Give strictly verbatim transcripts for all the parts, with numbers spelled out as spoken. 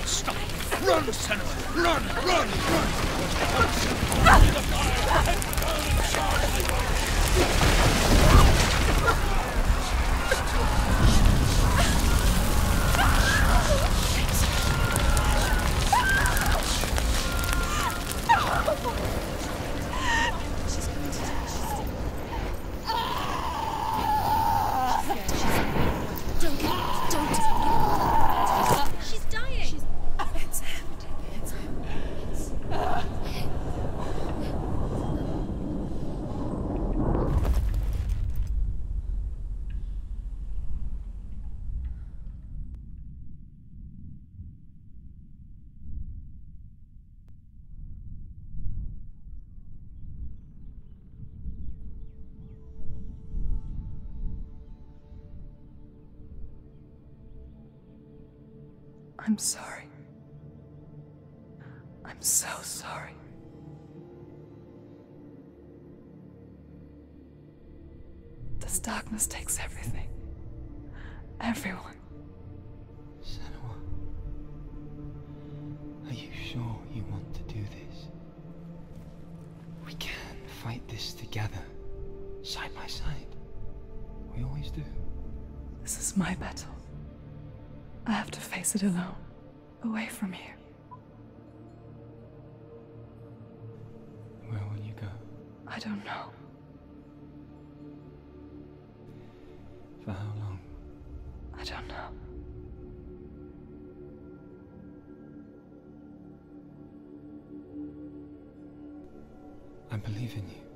Stop! Run, Senua! Run! Run! I'm sorry. I'm so sorry. This darkness takes everything. Everyone. Senua, are you sure you want to do this? We can fight this together, side by side. We always do. This is my battle. I have to face it alone, away from here. Where will you go? I don't know. For how long? I don't know. I believe in you.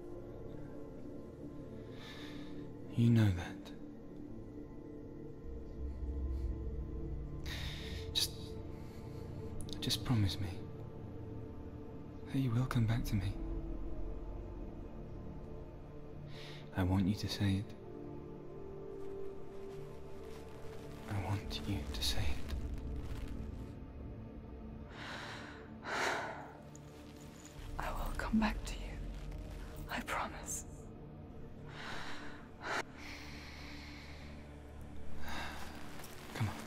You know that. Just promise me that you will come back to me. I want you to say it. I want you to say it. I will come back to you. I promise. Come on.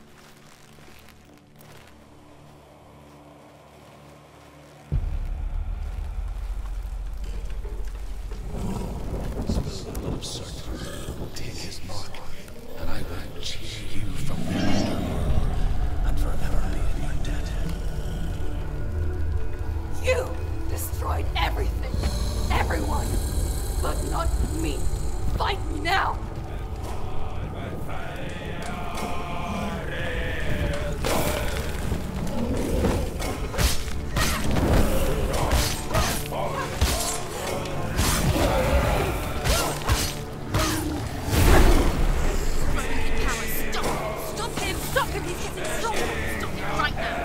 Stop him! Stop him! He's getting stronger! Stop him right now!